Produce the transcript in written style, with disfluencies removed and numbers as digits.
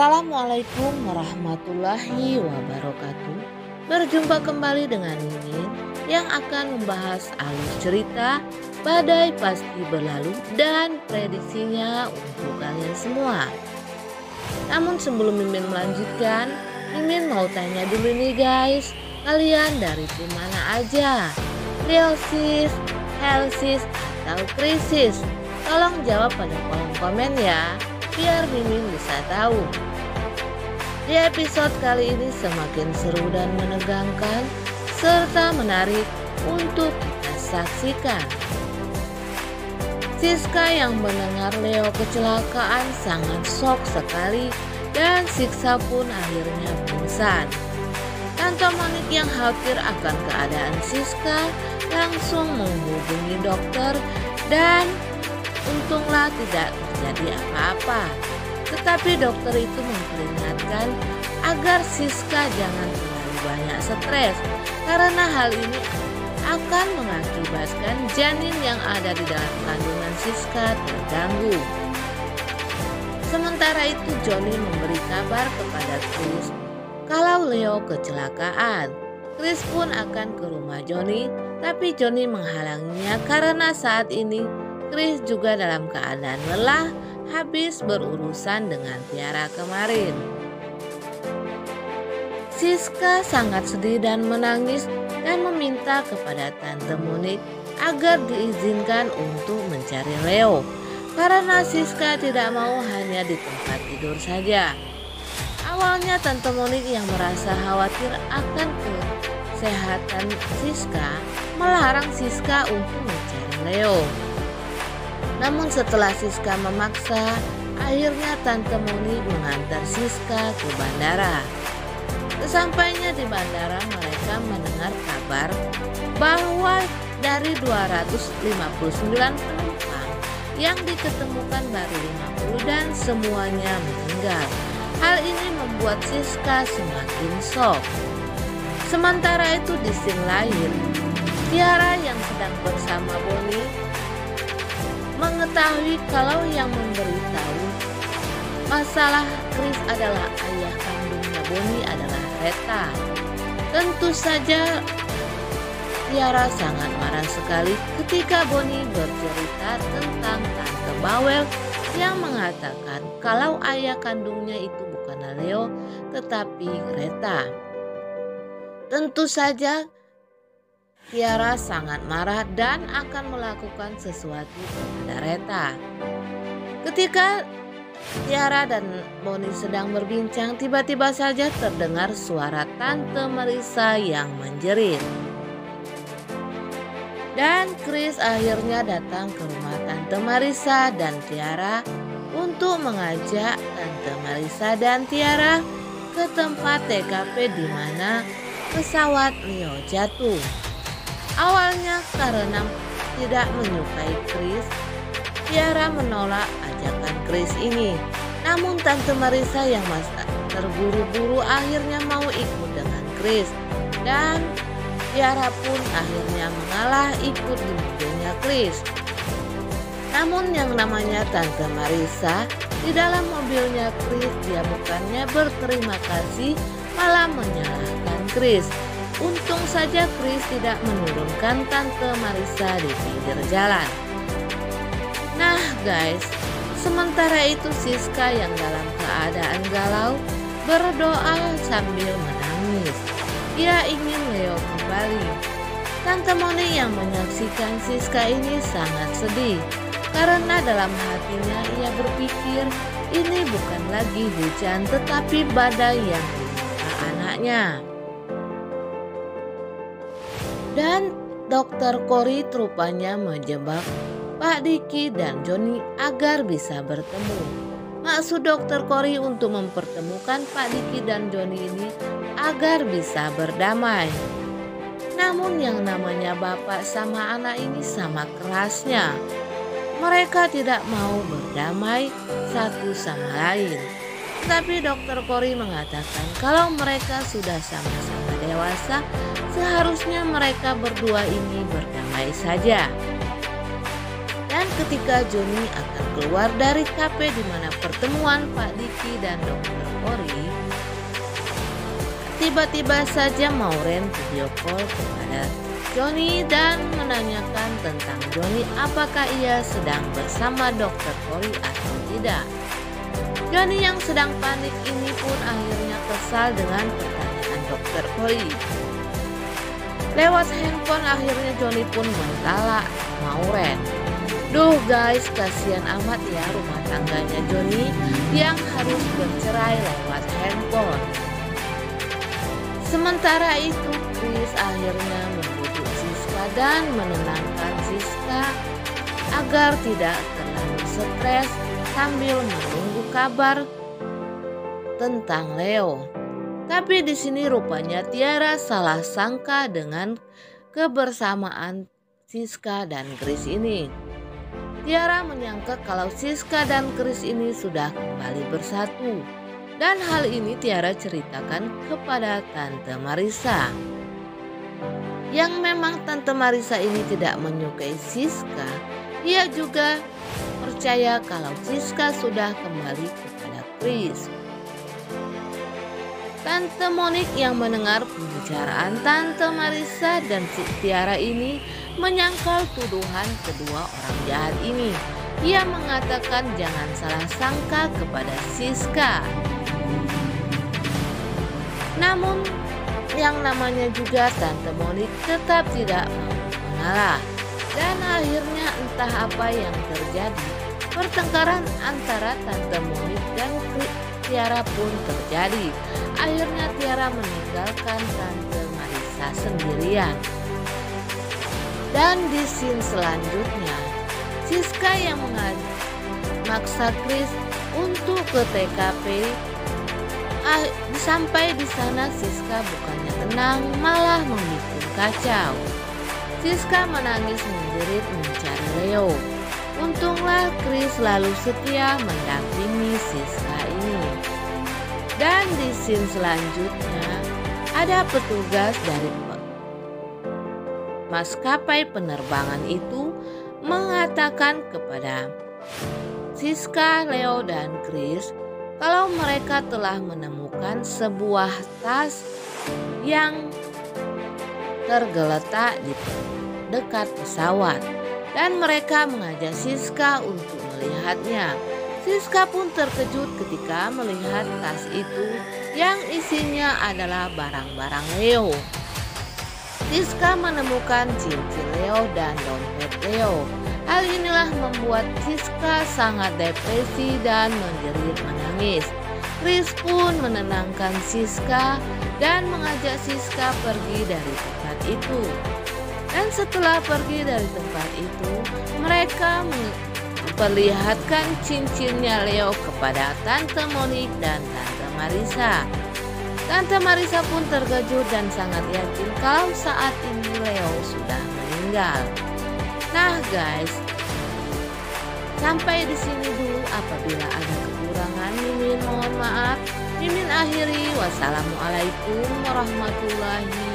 Assalamualaikum warahmatullahi wabarakatuh. Berjumpa kembali dengan Mimin yang akan membahas alur cerita Badai Pasti Berlalu dan prediksinya untuk kalian semua. Namun sebelum Mimin melanjutkan, Mimin mau tanya dulu nih guys, kalian dari tim mana aja? Leosis, Helsis, atau Krisis? Tolong jawab pada kolom komen ya, biar Mimin bisa tahu. Di episode kali ini semakin seru dan menegangkan serta menarik untuk kita saksikan. Siska yang mendengar Leo kecelakaan sangat shock sekali dan Siksa pun akhirnya pingsan. Tante Monik yang khawatir akan keadaan Siska langsung menghubungi dokter dan untunglah tidak terjadi apa-apa. Tetapi dokter itu memperingatkan agar Siska jangan terlalu banyak stres karena hal ini akan mengakibatkan janin yang ada di dalam kandungan Siska terganggu. Sementara itu Johnny memberi kabar kepada Chris kalau Leo kecelakaan. Chris pun akan ke rumah Johnny, tapi Johnny menghalanginya karena saat ini Chris juga dalam keadaan lelah habis berurusan dengan Tiara kemarin. Siska sangat sedih dan menangis dan meminta kepada Tante Monik agar diizinkan untuk mencari Leo karena Siska tidak mau hanya di tempat tidur saja. Awalnya Tante Monik yang merasa khawatir akan kesehatan Siska melarang Siska untuk mencari Leo. Namun setelah Siska memaksa, akhirnya Tante Monik mengantar Siska ke bandara. Sesampainya di bandara mereka mendengar kabar bahwa dari 259 penumpang yang diketemukan baru 50 dan semuanya meninggal. Hal ini membuat Siska semakin shock. Sementara itu di scene lain, Tiara yang sedang bersama Bonnie mengetahui kalau yang memberitahu masalah Chris adalah ayah kandungnya Bonnie adalah Reta. Tentu saja Tiara sangat marah sekali ketika Bonnie bercerita tentang Tante Bawel yang mengatakan kalau ayah kandungnya itu bukanlah Leo tetapi Reta. Tentu saja Tiara sangat marah dan akan melakukan sesuatu kepada Reta. Ketika Tiara dan Bonnie sedang berbincang, tiba-tiba saja terdengar suara Tante Marissa yang menjerit. Dan Chris akhirnya datang ke rumah Tante Marissa dan Tiara untuk mengajak Tante Marissa dan Tiara ke tempat TKP di mana pesawat Leo jatuh. Awalnya karena tidak menyukai Chris, Tiara menolak ajakan Chris ini. Namun Tante Marissa yang masih terburu-buru akhirnya mau ikut dengan Chris. Dan Tiara pun akhirnya mengalah ikut di mobilnya Chris. Namun yang namanya Tante Marissa di dalam mobilnya Chris, dia bukannya berterima kasih malah menyalahkan Chris. Untung saja Chris tidak menurunkan Tante Marissa di pinggir jalan. Nah guys, sementara itu Siska yang dalam keadaan galau berdoa sambil menangis. Ia ingin Leo kembali. Tante Monik yang menyaksikan Siska ini sangat sedih karena dalam hatinya ia berpikir ini bukan lagi hujan tetapi badai yang menimpa anaknya. Dan Dokter Cory rupanya menjebak Pak Diki dan Johnny agar bisa bertemu. Maksud Dokter Cory untuk mempertemukan Pak Diki dan Johnny ini agar bisa berdamai. Namun yang namanya bapak sama anak ini sama kerasnya. Mereka tidak mau berdamai satu sama lain. Tapi Dokter Cory mengatakan kalau mereka sudah sama-sama dewasa, seharusnya mereka berdua ini berdamai saja. Dan ketika Johnny akan keluar dari kafe di mana pertemuan Pak Diki dan Dokter Ori, tiba-tiba saja Maureen video call kepada Johnny dan menanyakan tentang Johnny apakah ia sedang bersama Dokter Ori atau tidak. Johnny yang sedang panik ini pun akhirnya kesal dengan pertanyaan Dokter Ori. Lewat handphone akhirnya Johnny pun mentala Maureen. Duh guys, kasihan amat ya rumah tangganya Johnny yang harus bercerai lewat handphone. Sementara itu Chris akhirnya membujuk Siska dan menenangkan Siska agar tidak terlalu stres sambil menunggu kabar tentang Leo. Tapi di sini rupanya Tiara salah sangka dengan kebersamaan Siska dan Chris ini. Tiara menyangka kalau Siska dan Chris ini sudah kembali bersatu. Dan hal ini Tiara ceritakan kepada Tante Marissa. Yang memang Tante Marissa ini tidak menyukai Siska, ia juga percaya kalau Siska sudah kembali kepada Chris. Tante Monique yang mendengar pembicaraan Tante Marissa dan Tiara ini menyangkal tuduhan kedua orang jahat ini. Ia mengatakan jangan salah sangka kepada Siska. Namun yang namanya juga Tante Monique tetap tidak mau mengalah. Dan akhirnya entah apa yang terjadi, pertengkaran antara Tante Monique dan Tiara pun terjadi. Akhirnya Tiara meninggalkan Tante Marissa sendirian. Dan di scene selanjutnya, Siska yang memaksa Chris untuk ke TKP. Sampai di sana Siska bukannya tenang, malah membuat kacau. Siska menangis menjerit mencari Leo. Untunglah Chris selalu setia mendampingi Siska ini. Dan di scene selanjutnya ada petugas dari maskapai penerbangan itu mengatakan kepada Siska, Leo, dan Chris kalau mereka telah menemukan sebuah tas yang tergeletak di dekat pesawat dan mereka mengajak Siska untuk melihatnya. Siska pun terkejut ketika melihat tas itu yang isinya adalah barang-barang Leo. Siska menemukan cincin Leo dan dompet Leo. Hal inilah membuat Siska sangat depresi dan menjerit menangis. Chris pun menenangkan Siska dan mengajak Siska pergi dari tempat itu. Dan setelah pergi dari tempat itu, mereka memperlihatkan cincinnya Leo kepada Tante Monique dan Tante Marissa. Tante Marissa pun terkejut dan sangat yakin kalau saat ini Leo sudah meninggal. Nah guys, sampai di sini dulu. Apabila ada kekurangan, Mimin mohon maaf. Mimin akhiri. Wassalamualaikum warahmatullahi